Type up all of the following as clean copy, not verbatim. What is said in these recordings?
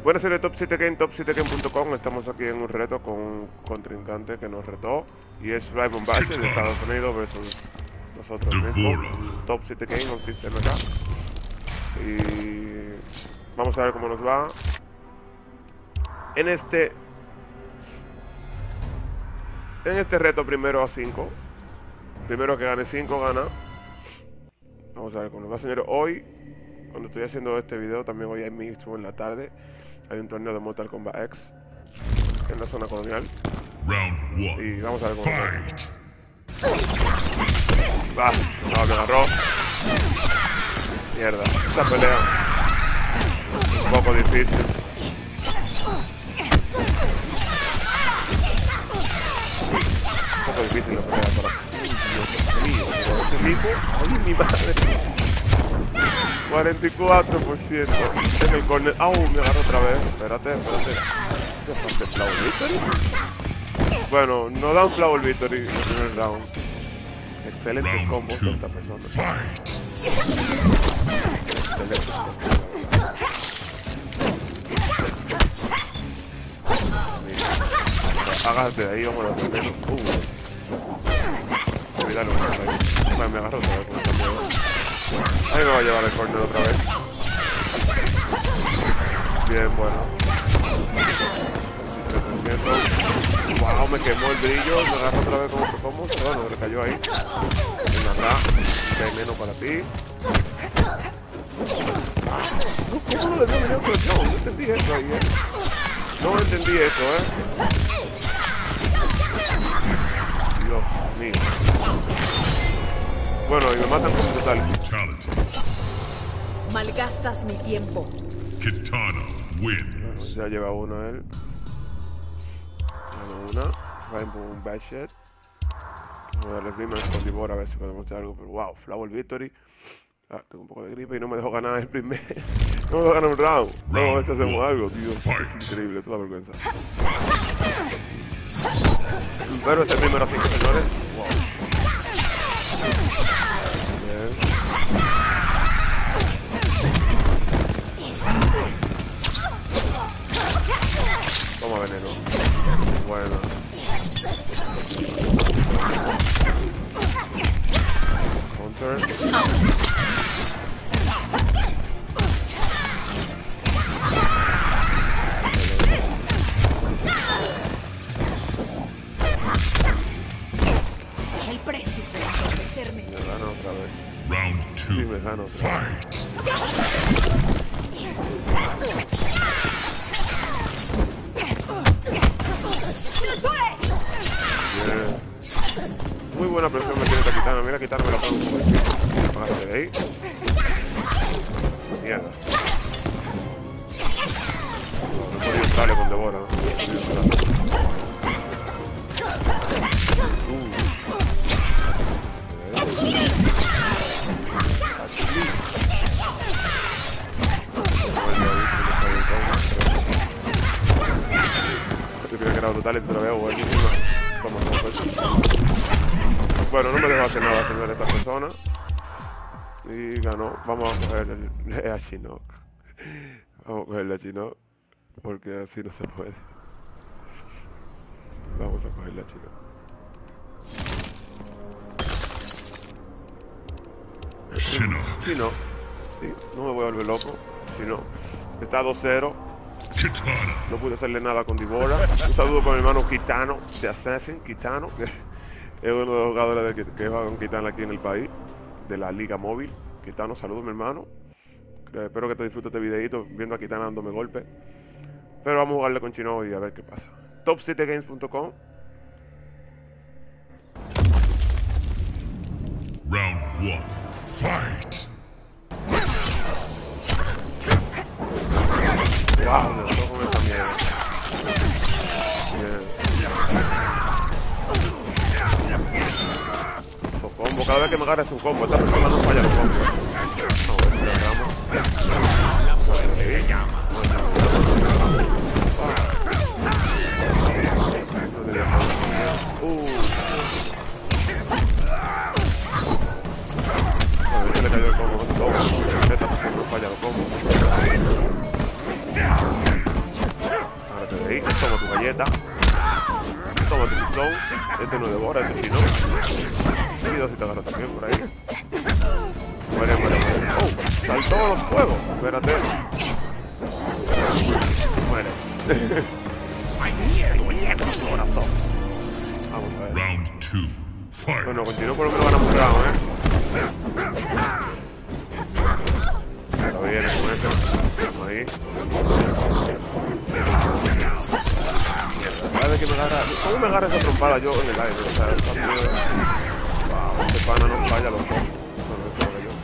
Buenas serie Top 7 Game, top7game.com. Estamos aquí en un reto con un contrincante que nos retó y es Raymond Basher de Estados Unidos versus nosotros mismos. Top 7 Game, un sistema acá. Y vamos a ver cómo nos va en este reto. Primero a 5. Primero que gane 5 gana. Vamos a ver cómo nos va, señores. Hoy, cuando estoy haciendo este video, también hoy mismo en la tarde hay un torneo de Mortal Kombat X en la zona colonial. Y vamos a ver cómo nos va. No, me agarró. Mierda, esta pelea un poco difícil. Un poco difícil la pelea para... Dios mío, pero ese tipo... ¡Ay, mi madre! 44% en el corner. ¡Au! Me agarro otra vez. Espérate. ¿Se pasa el Flower Victory? Bueno, no da un Flower Victory en el primer round. Excelentes combos de esta persona. Excelentes combos. Hágate de ahí, vamos a primero. Olvídalo, me agarro otra vez con esta mierda. Ahí me va a llevar el corner otra vez. Bien, bueno. 300. Wow, me quemó el brillo. Me agarro otra vez con otro combo. Bueno, le cayó ahí. Ven acá. Que hay menos para ti. ¿Cómo no le dio menos presión? No entendí eso ahí, No entendí eso, Dios mío. Bueno, y me matan con total. Malgastas mi tiempo. Kitana wins. Ya lleva uno él. Ganó una. Rainbow Basher. Vamos a darle primeros con Divora a ver si podemos hacer algo. Pero wow, Flower Victory. Tengo un poco de gripe y no me dejó ganar el primer. No me dejó ganar un round. Vamos a ver si hacemos algo. Dios, es increíble, toda vergüenza. Pero es el primero 5, señores. Wow. Bien. Toma veneno. Bueno. Counter. El precio de entorpecerme. Me gana otra vez. Round 2. Sí, me gana otra vez. Fight. Bien. Muy buena presión me tiene esta Kitana. Mira, Kitana me la pongo un poco difícil. Apágate de ahí. Mierda. No podía entrarle con Devora, ¿no? Yo creía que era brutal y te lo veo buenísima. Toma, pues. Bueno, no me dejó hacer nada, señor, esta persona. Y ganó. Vamos a cogerle a Shinnok. Vamos a cogerle a Shinnok. Porque así no se puede. Vamos a cogerle a Shinnok. Shinnok. Shinnok. Sí, no me voy a volver loco. Shinnok. Está 2-0. Kitana. No pude hacerle nada con Divora. Un saludo para mi hermano Kitano, de Assassin, Kitano, que es uno de los jugadores que juega con Kitana aquí en el país, de la Liga Móvil. Kitano, saludos, mi hermano. Espero que te disfrutes este videito viendo a Kitana dándome golpes. Pero vamos a jugarle con Shinnok y a ver qué pasa. top7games.com. Round 1. Fight. Wow, me mató con esa mierda. Bien. Eso, combo. Cada vez que me agarra es un combo. Esta persona no falla los combos. No, a ver si le damos. Sí. A ver si le cayó el combo. Esta persona no falla los combos. ahí. Toma tu galleta. Toma tu pistón. Este no devora, este chino. Y dos si te agarra también por ahí. Muere, muere, muere. Oh, saltó los fuegos. Espérate. Muere. Ay, mierda, corazón. Vamos a ver. Round 2. Fight. Bueno, continúo por lo menos ganamos un round, Ahora viene con este. Vamos ahí. Cada vez que me agarra. ¿Cómo me agarra esa trompada yo en el aire? O sea, esta mierda. Wow, este pana no falla, loco. Bueno, eso lo yo.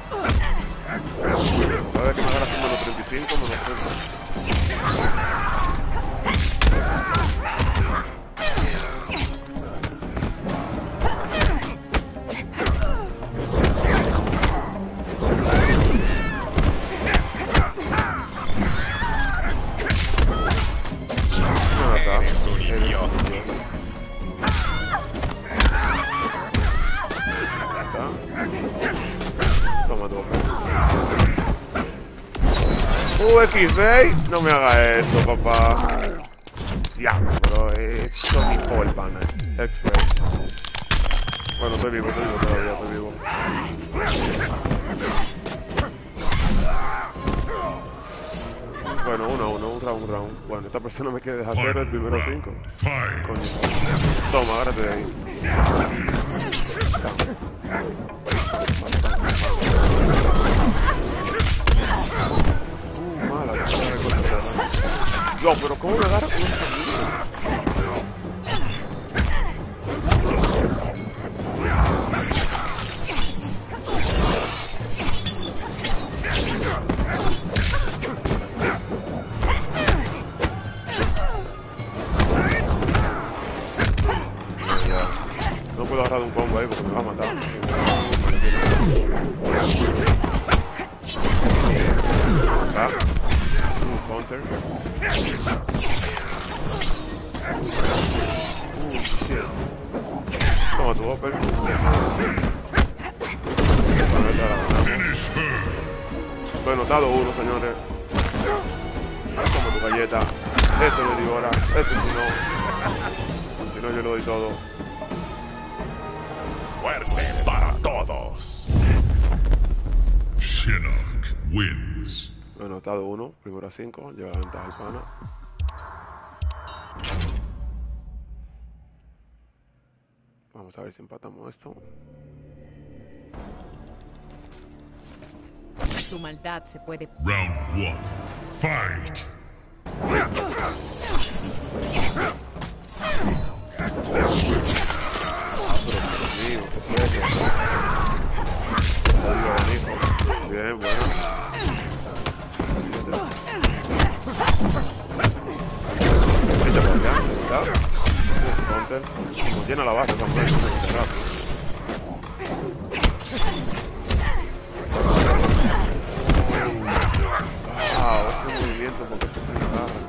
Cada vez que me agarra así menos 35, menos 30. XD, no me haga eso, papá. Diablo, pero eso ni todo el pana. X-Ray. Bueno, estoy vivo todavía, estoy vivo. Bueno, 1-1, un round. Bueno, esta persona me quiere dejar hacer el primero 5. Coño. Toma, agárrate de ahí. Yo, pero ¿cómo me agarra con esta mierda? No puedo agarrar un combo ahí porque me va a matar. Acá. Counter. Shit. Toma tu upper. Bueno, dado uno, señores. Toma tu galleta. Esto le digo ahora. Esto si no yo le doy todo. Fuerte para todos. Shinnok wins. Bueno, dado 1, primero a 5, lleva ventaja el pana. Vamos a ver si empatamos esto. Tu maldad se puede... Round 1. Fight. Bien, bueno. Nos llena la base también. Wow, ese movimiento porque se me agarra.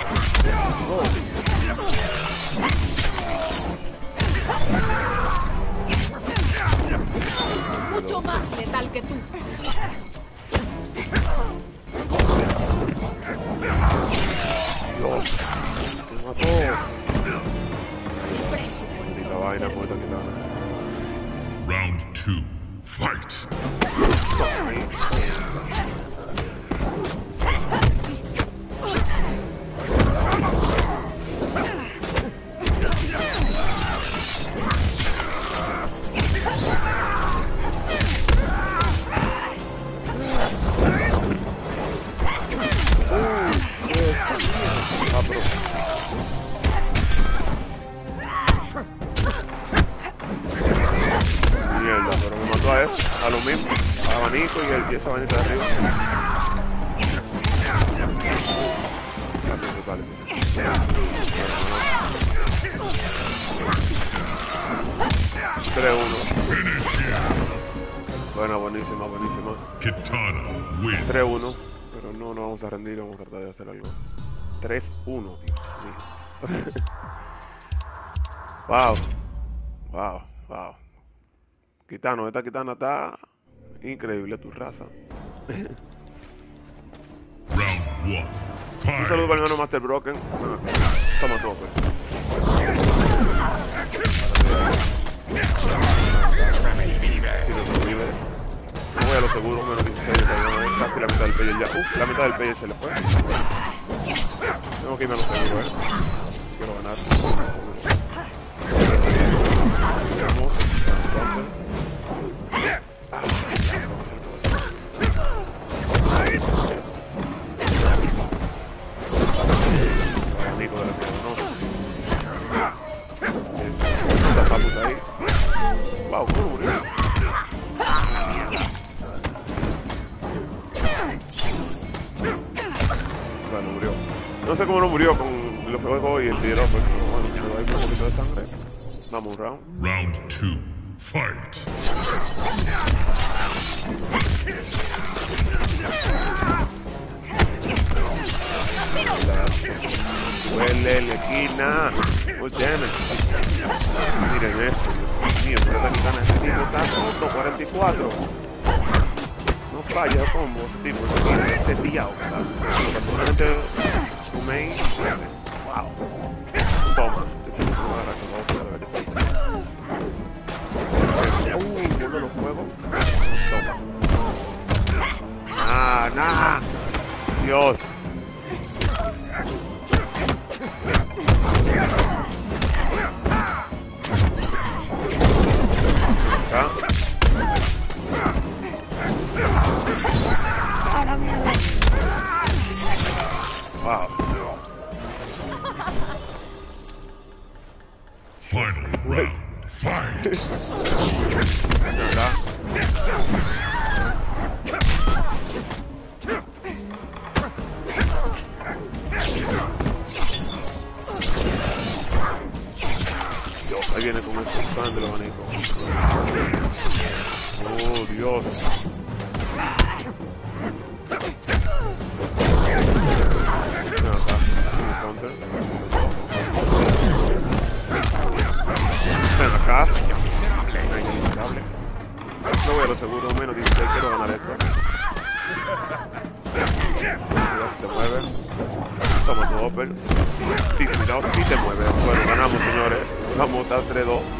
Mucho más letal que tú. Dios, me mató. La vaina puesta quitada. Round 2. Fight. Mierda, pero me mató a eso, a lo mismo, al abanico y esa vainita de arriba. Gracias, total. 3-1. Buena, buenísima, buenísima. Kitana wins. 3-1. Pero no nos vamos a rendir, vamos a tratar de hacer algo. 3-1, Dios mío. Wow. Wow, wow. Kitano, esta Kitana está increíble, tu raza. Round 1. Un saludo para el hermano Master Broken. Toma todo, pues. No voy a lo seguro, menos 16, casi la mitad del player ya. La mitad del player se le fue. Tengo que irme a lo seguro, Quiero ganar. Vamos. Amigo de la tierra, ¿no? Tapamos ahí. Wow, ¿cómo murió? Bueno, murió. No sé cómo no murió con los fuegos y el tiro, pues bueno, hay un poquito de sangre. Vamos, un round. Round 2. Fight. Huele la esquina. Oh, damn it. Miren esto, Dios mío, pero esta gitana, este tipo está roto, 44. No falla el combo, ese tipo, está seteado, ¿verdad? Básicamente, un main, wow. Toma, ese tipo no agarra con otro, la verdad que sí. Uno de los juegos. Toma. Nah. Dios. Acá. Wow. Final round. Fight. Acá. Ahí viene con ese stand de los abanicos. Oh, Dios. Ven acá. Counter. Ven acá. Miserable. No voy a lo seguro, menos 16. Quiero ganar esto. Se mueve. Toma tu upper. Sí, cuidado, sí te mueve. Bueno, ganamos, señores. Vamos a estar 3-2.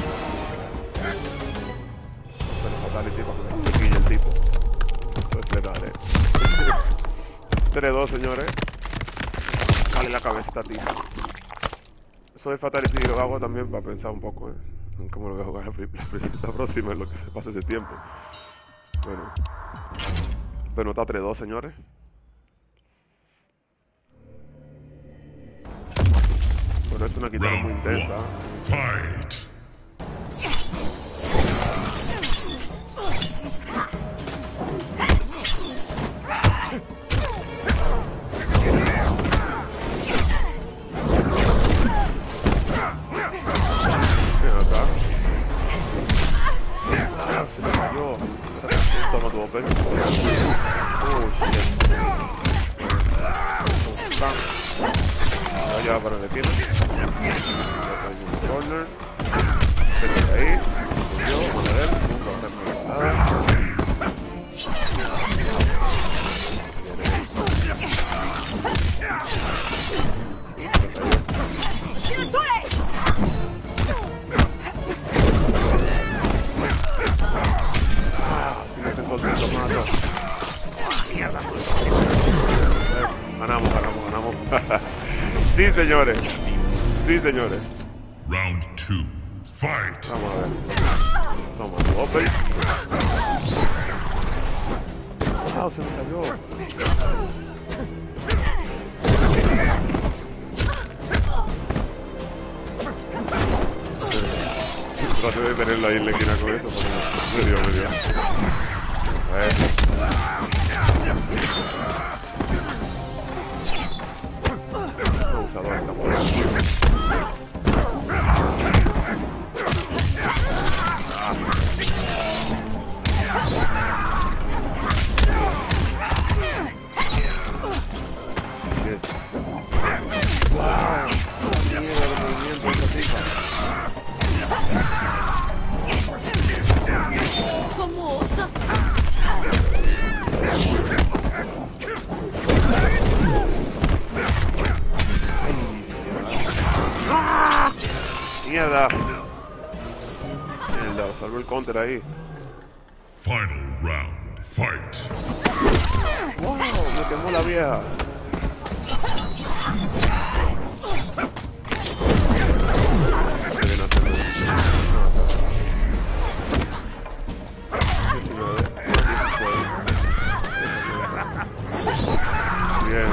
Bueno, fatality para que se quille el tipo. Pues le daré. 3-2, señores. Dale la cabeza a esta tipa. Eso de fatality lo hago también para pensar un poco en cómo lo voy a jugar la próxima, en lo que se pasa ese tiempo. Bueno. Pero está 3-2, señores. Bueno, es una guitarra muy intensa. Fight. Ven acá. Ah, se me cayó. Toma tu open. Oh, shit. Ya para el esquina. Corner. Vete ahí. Yo, a ver. Nunca hacemos nada. Si me sentó el mato. Mierda. Ganamos. Sí, señores. Round 2. Fight. Vamos a ver. Toma tu open. Wow, se me cayó. Traté de tenerla ahí en la esquina con eso, pero me dio. A ver. Abusador, está por ahí. ¿Cómo osas el counter ahí. Final round. Fight. ¡Wow! Me quemó la vieja. Qué bien hacerlo. 19, 16. Bien.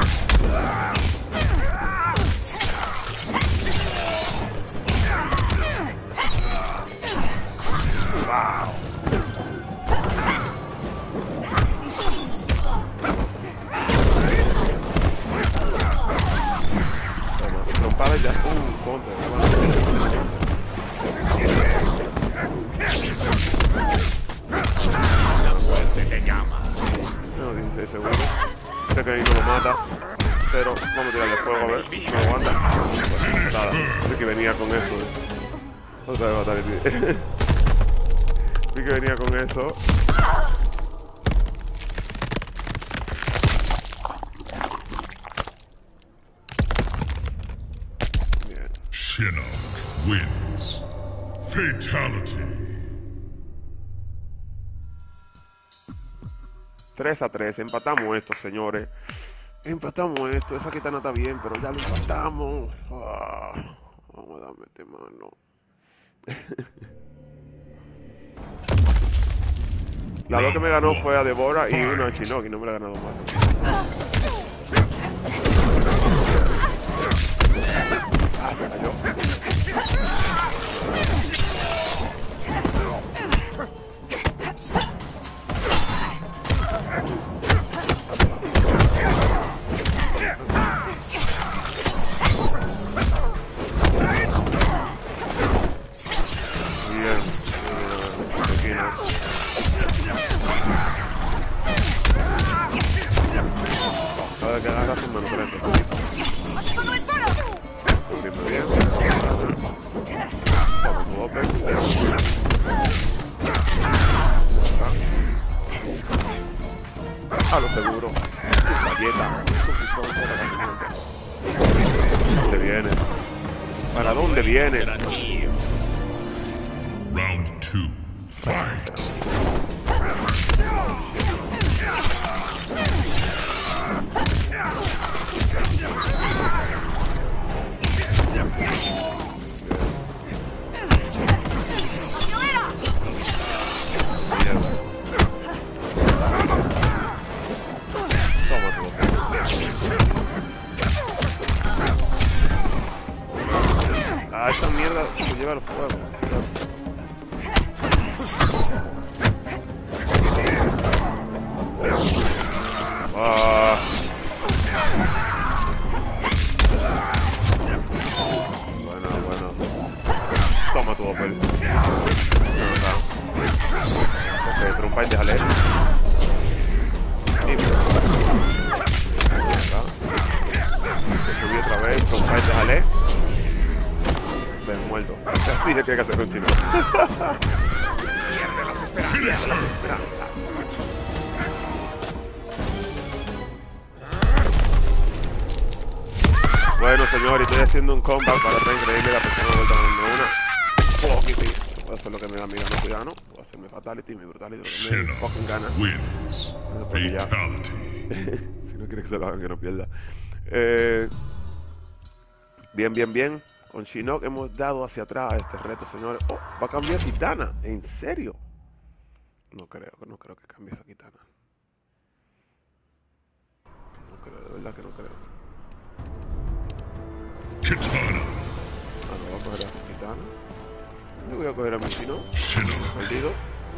Wow. Trompada ya contra. La muerte te llama. No, 16 segundos. Sé que ahí no lo mata. Pero vamos a tirarle fuego a ver. No aguanta. Nada. Sé que venía con eso. Otra vez matar. Vi que venía con eso. Bien. Shinnok wins. Fatality. 3-3, empatamos esto, señores. Empatamos esto. Esa kitana está bien, pero ya lo empatamos. Vamos a darme este mano. La dos que me ganó fue a Devora y una a Shinnok y no me la ha ganado más. Se cayó. Cada que agarras un mano frente. Cubrirme bien. Toma tu open. A lo seguro. Galleta. ¿Dónde viene? ¿Para dónde viene? Será mío. Round 2. Fight. Toma tu open. Esta mierda se lleva al fuego. Bueno. Toma tu Opel. Ok, trompa y déjale. Subí otra vez, trompa y déjale. Ven, muerto. Así se tiene que hacer con Shinnok. Pierde las esperanzas. Bueno, señores, estoy haciendo un comeback para otra increíble. La persona vuelta a darme una. Poquitito. Voy a hacer lo que me da mi gana, cuidado. Voy a hacerme fatality, mi brutality, lo que me Shinnok fucking gana. wins. Fatality. Si no quiere que se lo hagan, que no pierda. Bien. Con Shinnok hemos dado hacia atrás a este reto, señores. Oh, va a cambiar Kitana. ¿En serio? No creo que cambie esa Kitana. No creo, de verdad que no creo. Kitana. No voy a coger a esa Kitana. Yo voy a coger a mi Shinnok. Shinnok. Perdido.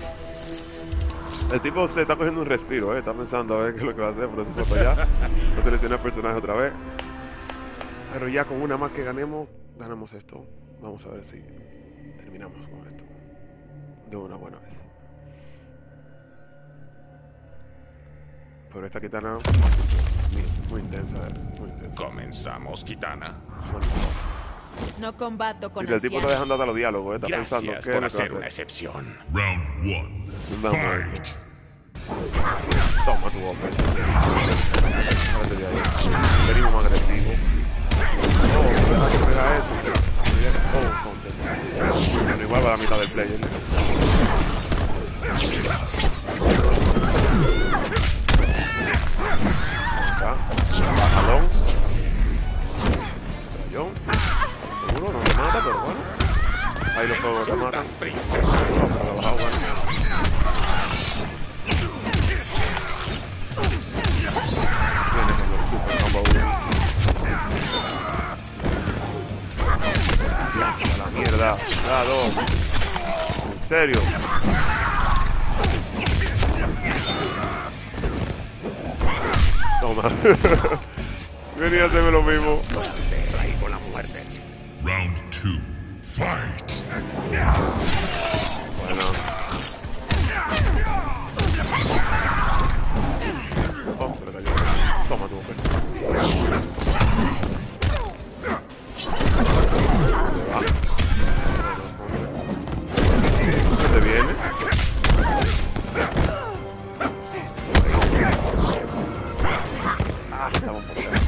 El tipo se está cogiendo un respiro, está pensando a ver qué es lo que va a hacer, por eso fue para allá. Va a seleccionar personaje otra vez. Pero ya con una más que ganamos esto. Vamos a ver si terminamos con esto de una buena vez. Pero esta Kitana muy intensa, muy intensa. Comenzamos, Kitana. No combato con Y el tipo está dejando hasta los diálogos, está pensando Gracias qué por es lo que va a hacer una hacer. excepción. Round 1. Vamos. Fight. Toma tu Opel. Sácate de ahí. Venimos más agresivos. No, deja que pega eso. Bueno, igual va a la mitad del play. te matan. Frutas, princesa. No, pero la baja, Viene con los super combo 1. La mierda. Da 2. ¿En serio? Toma. Venía a hacerme lo mismo. Te traigo la muerte. Round 2. Fight. Bueno. Oh, se le cayó. Toma tu mujer. ¿Qué te viene? Ah, estamos por acá.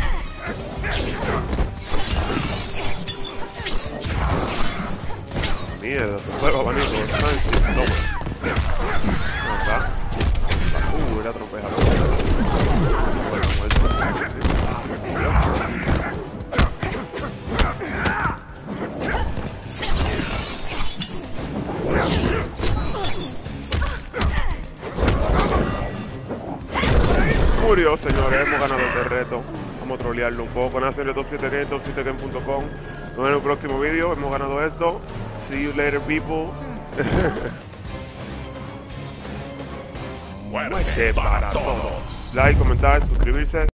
Mierda, se fue el abanico. Toma. Acá. Era tropeja. Bueno, muerto. Ah, se murió. Murió, señores, hemos ganado este reto. Vamos a trolearlo un poco. Nacen de Top7Game, top7game.com. Nos vemos en el próximo vídeo. Hemos ganado esto. See you later, people. Muerte para todos. Like, comentar, suscribirse.